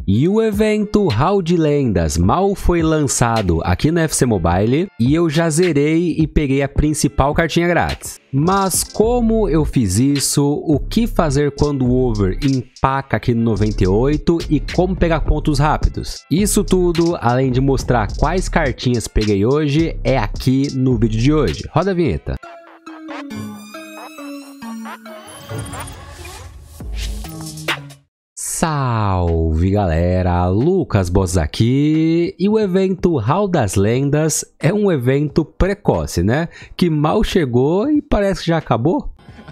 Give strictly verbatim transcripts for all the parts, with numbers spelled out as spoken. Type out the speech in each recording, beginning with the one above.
E o evento Hall de Lendas mal foi lançado aqui no F C Mobile e eu já zerei e peguei a principal cartinha grátis. Mas como eu fiz isso, o que fazer quando o over empaca aqui no noventa e oito e como pegar pontos rápidos? Isso tudo, além de mostrar quais cartinhas peguei hoje, é aqui no vídeo de hoje. Roda a vinheta. Salve galera, Lucas Boss aqui, e o evento Hall das Lendas é um evento precoce, né? Que mal chegou e parece que já acabou.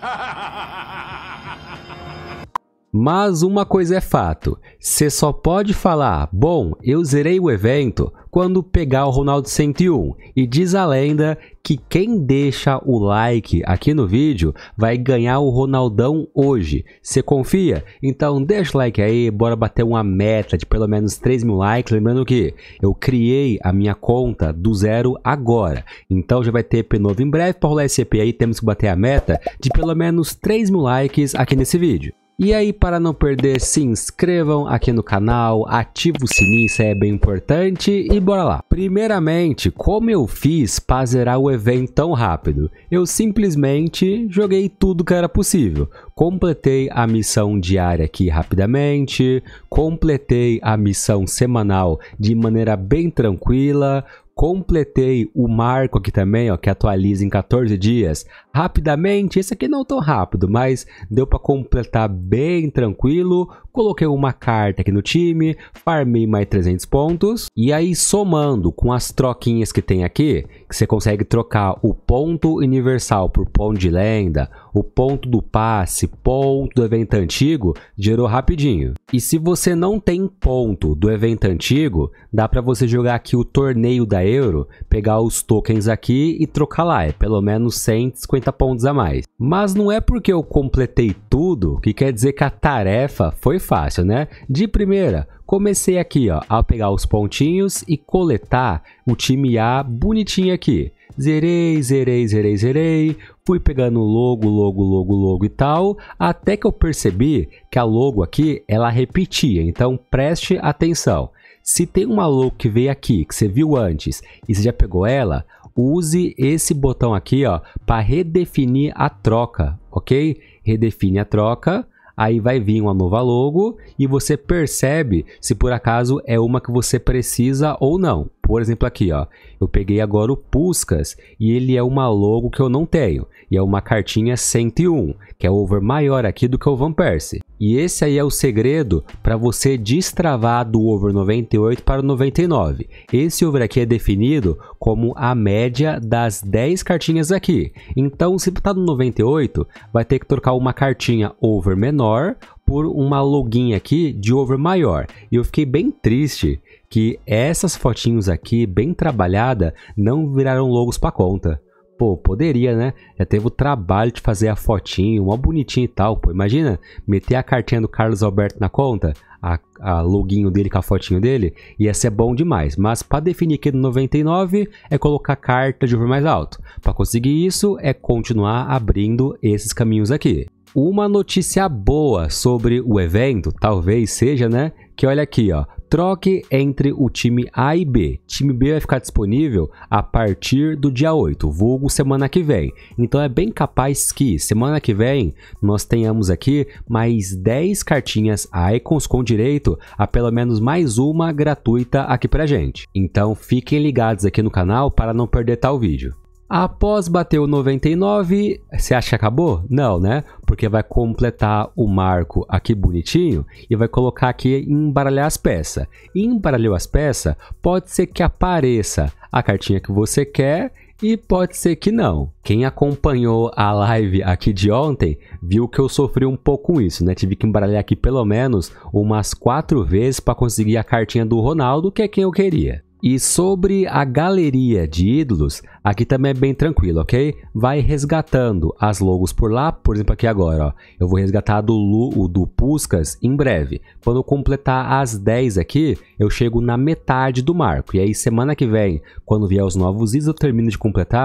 Mas uma coisa é fato, você só pode falar, bom, eu zerei o evento quando pegar o Ronaldo cento e um, e diz a lenda que quem deixa o like aqui no vídeo vai ganhar o Ronaldão hoje. Você confia? Então deixa o like aí, bora bater uma meta de pelo menos três mil likes, lembrando que eu criei a minha conta do zero agora, então já vai ter E P novo em breve. Para rolar esse E P aí temos que bater a meta de pelo menos três mil likes aqui nesse vídeo. E aí, para não perder, se inscrevam aqui no canal, ative o sininho, isso é bem importante, e bora lá. Primeiramente, como eu fiz para zerar o evento tão rápido? Eu simplesmente joguei tudo que era possível. Completei a missão diária aqui rapidamente, completei a missão semanal de maneira bem tranquila, completei o marco aqui também, ó, que atualiza em quatorze dias rapidamente. Esse aqui não tão rápido, mas deu para completar bem tranquilo. Coloquei uma carta aqui no time, farmei mais trezentos pontos. E aí, somando com as troquinhas que tem aqui, que você consegue trocar o ponto universal por ponto de lenda, o ponto do passe, ponto do evento antigo, gerou rapidinho. E se você não tem ponto do evento antigo, dá para você jogar aqui o torneio da Euro, pegar os tokens aqui e trocar lá, é pelo menos cento e cinquenta pontos a mais. Mas não é porque eu completei tudo que quer dizer que a tarefa foi fácil, né? De primeira, comecei aqui, ó, a pegar os pontinhos e coletar o time A bonitinho aqui. Zerei, zerei, zerei, zerei, fui pegando logo, logo, logo, logo e tal, até que eu percebi que a logo aqui, ela repetia, então preste atenção. Se tem uma logo que veio aqui, que você viu antes, e você já pegou ela, use esse botão aqui, ó, para redefinir a troca, ok? Redefine a troca, aí vai vir uma nova logo e você percebe se por acaso é uma que você precisa ou não. Por exemplo aqui, ó, eu peguei agora o Puskás e ele é uma logo que eu não tenho. E é uma cartinha cento e um, que é over maior aqui do que o Van Persie. E esse aí é o segredo para você destravar do over noventa e oito para o noventa e nove. Esse over aqui é definido como a média das dez cartinhas aqui. Então, se está no noventa e oito, vai ter que trocar uma cartinha over menor por uma login aqui de over maior. E eu fiquei bem triste que essas fotinhos aqui, bem trabalhada, não viraram logos para conta. Pô, poderia, né? Já teve o trabalho de fazer a fotinho, uma bonitinha e tal. Pô, imagina meter a cartinha do Carlos Alberto na conta, a, a loginho dele com a fotinho dele, ia ser bom demais. Mas para definir aqui no noventa e nove é colocar carta de over mais alto. Para conseguir isso é continuar abrindo esses caminhos aqui. Uma notícia boa sobre o evento, talvez seja, né? Que olha aqui, ó. Troque entre o time A e B. Time B vai ficar disponível a partir do dia oito, vulgo semana que vem. Então é bem capaz que semana que vem nós tenhamos aqui mais dez cartinhas Icons com direito a pelo menos mais uma gratuita aqui pra gente. Então fiquem ligados aqui no canal para não perder tal vídeo. Após bater o noventa e nove, você acha que acabou? Não, né? Porque vai completar o marco aqui bonitinho e vai colocar aqui em embaralhar as peças. E embaralhou as peças, pode ser que apareça a cartinha que você quer e pode ser que não. Quem acompanhou a live aqui de ontem viu que eu sofri um pouco com isso, né? Tive que embaralhar aqui pelo menos umas quatro vezes para conseguir a cartinha do Ronaldo, que é quem eu queria. E sobre a galeria de ídolos, aqui também é bem tranquilo, ok? Vai resgatando as logos por lá, por exemplo aqui agora, ó, eu vou resgatar do, Lu, do Puskás em breve. Quando eu completar as dez aqui, eu chego na metade do marco. E aí semana que vem, quando vier os novos ídolos, eu termino de completar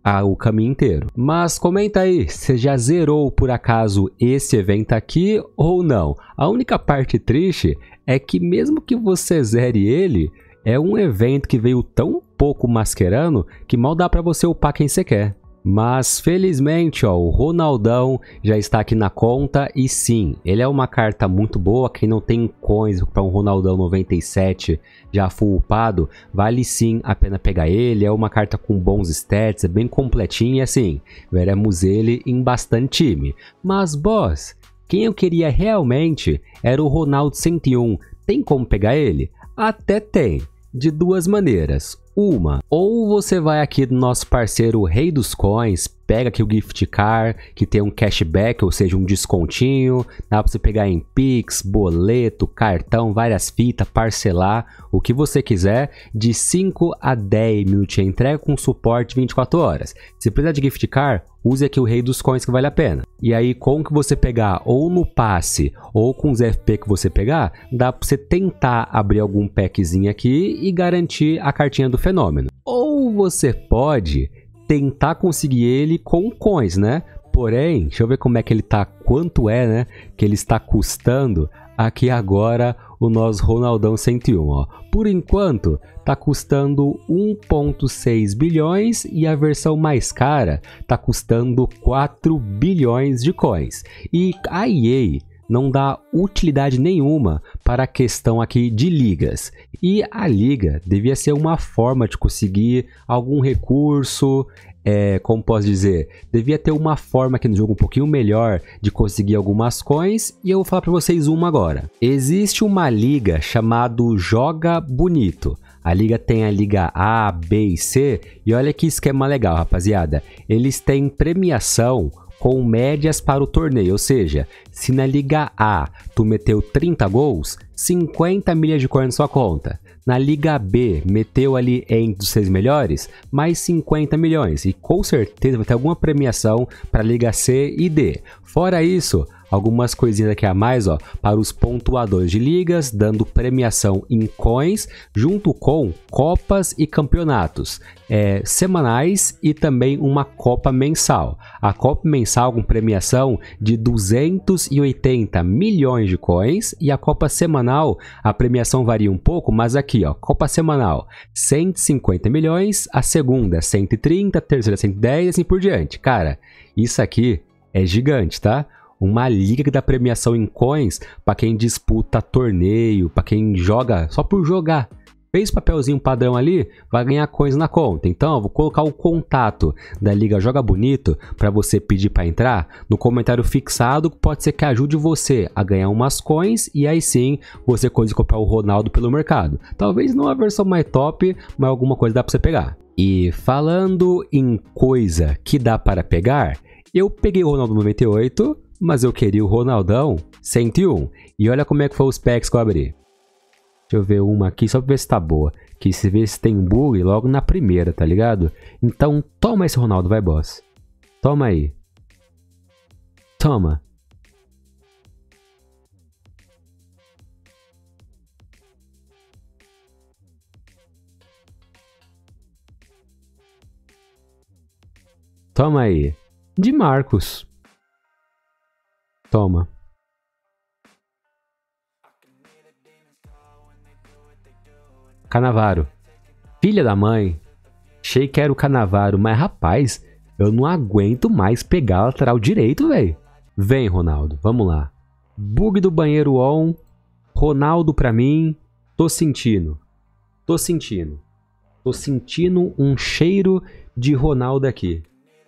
a, o caminho inteiro. Mas comenta aí, você já zerou por acaso esse evento aqui ou não? A única parte triste é que mesmo que você zere ele, é um evento que veio tão pouco masquerando que mal dá pra você upar quem você quer. Mas felizmente, ó, o Ronaldão já está aqui na conta e sim, ele é uma carta muito boa. Quem não tem coins para um Ronaldão noventa e sete já full upado, vale sim a pena pegar ele. É uma carta com bons stats, é bem completinha e assim, veremos ele em bastante time. Mas boss, quem eu queria realmente era o Ronaldo cento e um. Tem como pegar ele? Até tem, de duas maneiras. Uma, ou você vai aqui do nosso parceiro Rei dos Coins, pega aqui o Gift Card, que tem um cashback, ou seja, um descontinho, dá pra você pegar em Pix, boleto, cartão, várias fitas, parcelar, o que você quiser, de cinco a dez minutos entrega com suporte vinte e quatro horas. Se precisar de Gift Card, use aqui o Rei dos Coins que vale a pena. E aí, com o que você pegar, ou no passe, ou com os F P que você pegar, dá pra você tentar abrir algum packzinho aqui e garantir a cartinha do fenômeno. Ou você pode tentar conseguir ele com coins, né? Porém, deixa eu ver como é que ele tá, quanto é, né? Que ele está custando aqui agora o nosso Ronaldão cento e um, ó. Por enquanto, tá custando um vírgula seis bilhões e a versão mais cara tá custando quatro bilhões de coins. E a E A não dá utilidade nenhuma para a questão aqui de ligas. E a liga devia ser uma forma de conseguir algum recurso, é, como posso dizer, devia ter uma forma aqui no jogo um pouquinho melhor de conseguir algumas coins, e eu vou falar para vocês uma agora. Existe uma liga chamada Joga Bonito. A liga tem a liga A, B e C, e olha que esquema legal, rapaziada. Eles têm premiação com médias para o torneio, ou seja, se na Liga A tu meteu trinta gols, cinquenta milhas de coins na sua conta. Na Liga B, meteu ali entre os seis melhores, mais cinquenta milhões. E com certeza vai ter alguma premiação para Liga C e D. Fora isso, algumas coisinhas aqui a mais, ó, para os pontuadores de ligas, dando premiação em coins, junto com copas e campeonatos é, semanais e também uma copa mensal. A copa mensal com premiação de duzentos e oitenta milhões de coins e a copa semanal, a premiação varia um pouco, mas aqui, ó, copa semanal, cento e cinquenta milhões, a segunda cento e trinta, a terceira cento e dez e assim por diante. Cara, isso aqui é gigante, tá? Uma liga que dá premiação em coins para quem disputa torneio, para quem joga só por jogar. Fez papelzinho padrão ali, vai ganhar coins na conta. Então, eu vou colocar o contato da Liga Joga Bonito para você pedir para entrar no comentário fixado, que pode ser que ajude você a ganhar umas coins e aí sim você conseguir comprar o Ronaldo pelo mercado. Talvez não a versão mais top, mas alguma coisa dá para você pegar. E falando em coisa que dá para pegar, eu peguei o Ronaldo noventa e oito, mas eu queria o Ronaldão cento e um. E olha como é que foi os packs que eu abri. Deixa eu ver uma aqui só pra ver se tá boa. Que se vê se tem um bug logo na primeira, tá ligado? Então toma esse Ronaldo, vai boss. Toma aí. Toma. Toma aí. De Marcos. Toma. Canavaro. Filha da mãe. Achei que era o Canavaro, mas rapaz, eu não aguento mais pegar a lateral direito, velho. Vem, Ronaldo, vamos lá. Bug do banheiro on. Ronaldo pra mim. Tô sentindo. Tô sentindo. Tô sentindo um cheiro de Ronaldo aqui.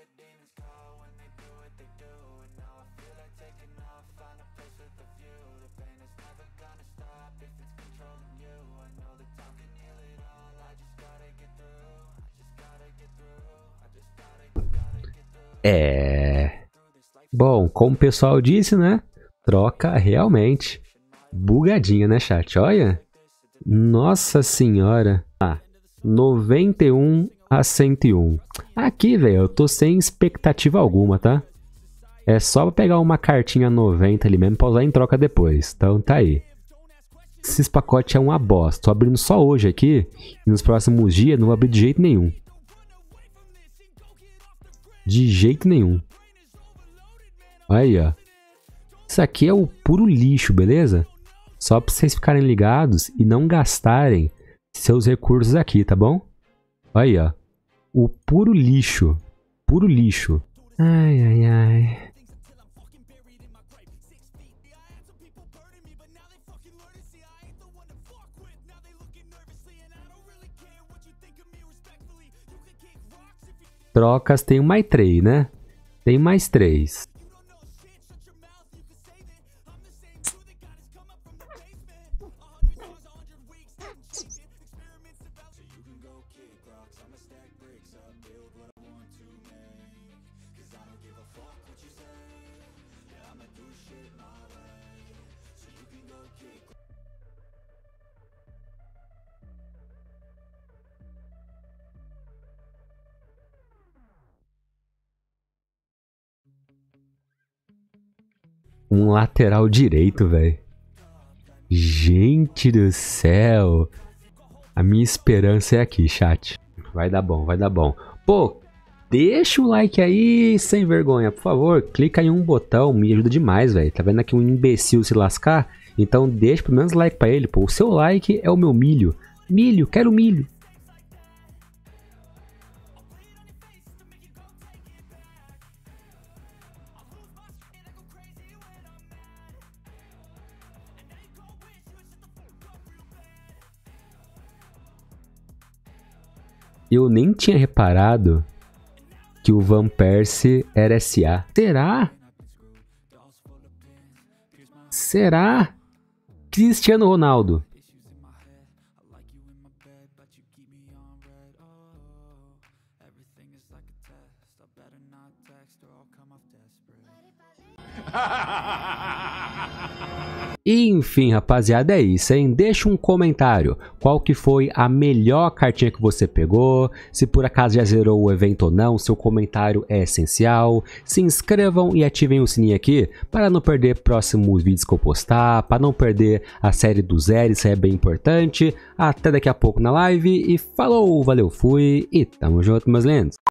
É... Bom, como o pessoal disse, né? Troca realmente. Bugadinha, né, chat? Olha. Nossa senhora. Ah, noventa e um a cento e um. Aqui, velho, eu tô sem expectativa alguma, tá? É só pra pegar uma cartinha noventa ali mesmo pra usar em troca depois. Então tá aí. Esses pacotes é uma bosta. Tô abrindo só hoje aqui. E nos próximos dias não vou abrir de jeito nenhum. De jeito nenhum. Aí, ó. Isso aqui é o puro lixo, beleza? Só pra vocês ficarem ligados e não gastarem seus recursos aqui, tá bom? Aí, ó. O puro lixo. Puro lixo. Ai, ai, ai. Trocas tem mais três, né? Tem mais três. Um lateral direito, velho. Gente do céu. A minha esperança é aqui, chat. Vai dar bom, vai dar bom. Pô, deixa o like aí, sem vergonha, por favor. Clica em um botão, me ajuda demais, velho. Tá vendo aqui um imbecil se lascar? Então deixa pelo menos like pra ele, pô. O seu like é o meu milho. Milho, quero milho. Eu nem tinha reparado que o Van Persie era S A. Será? Será? Cristiano Ronaldo. Enfim, rapaziada, é isso, hein? Deixa um comentário. Qual que foi a melhor cartinha que você pegou? Se por acaso já zerou o evento ou não, seu comentário é essencial. Se inscrevam e ativem o sininho aqui para não perder próximos vídeos que eu postar, para não perder a série do zero, isso é bem importante. Até daqui a pouco na live e falou, valeu, fui e tamo junto, meus lindos.